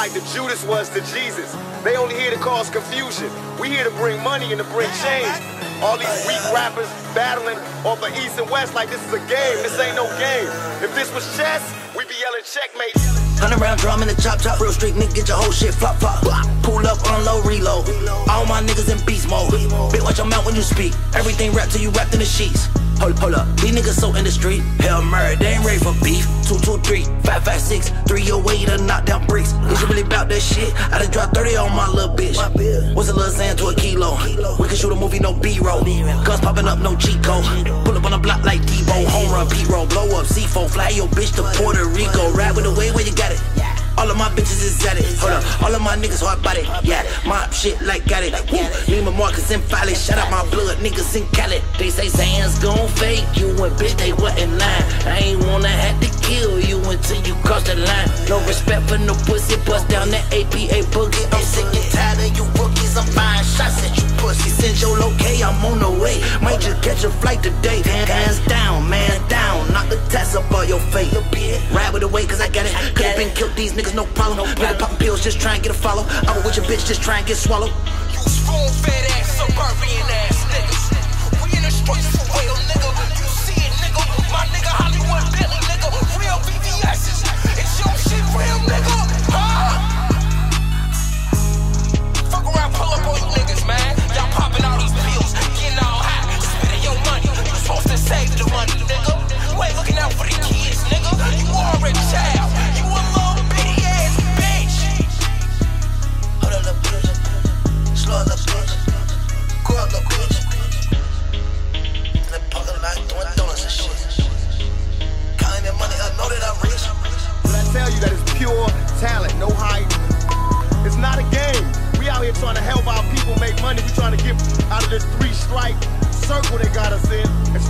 like the Judas was to Jesus. They only here to cause confusion. We here to bring money and to bring change. All these weak rappers battling off of East and West like this is a game. This ain't no game. If this was chess, we'd be yelling checkmate. 100 round drum in the chop, real street nigga, get your whole shit flop. Pull up, unload, reload. All my niggas in beast mode. Bitch, watch your mouth when you speak. Everything rap till you wrapped in the sheets. Hold up, these niggas so in the street. Hell Murray, they ain't ready for beef. 223, 556, 308 to knock down bricks. Is you really about that shit? I done dropped 30 on my little bitch. What's a little sand to a kilo? We can shoot a movie, no B-roll. Guns popping up, no cheat code. Pull up on the block like Debo. Home run, P-roll, blow up, C4. Fly your bitch to Puerto Rico. Ride with the way where you got it. All of my bitches is at it. Hold up, all of my niggas hard body. Yeah, mob shit like got it. Neiman Marcus and Folly. Shout out my blood niggas in Cali. They say Zans gon' fake you and bitch they wasn't lying. I ain't wanna have to kill you until you cross the line. No respect for no pussy. Bust down that APA boogie. I'm sick and tired of you rookies. I'm buying shots at you pussy. Send your locay, I'm on the way. Might just catch a flight today. Hands down, man down. Knock the tats up on your face. Ride with the way cause I got it. Could've been killed these niggas, no problem. Nigga poppin' pills, just try and get a follow. I was with your bitch, just try and get swallowed. You spoon-fed ass, suburban ass niggas. We in the streets for real, nigga. You see it, nigga. My nigga Hollywood Billy, nigga. Real VVS's. It's your shit, real nigga. Huh? Fuck around, pull up on you niggas, man. Y'all popping all these pills, getting all high, spending your money. You supposed to save the money, nigga. You ain't looking out for the kids, nigga. You already child. You a little bitty ass bitch. Hold up, bitch. Slow up, bitch. Go up, bitch. In the parking lot doing donuts and shit. Counting that money, I know that I'm rich. But I tell you that it's pure talent, no hype. It's not a game. We out here trying to help our people make money. We trying to get out of this 3-stripe circle they got us in.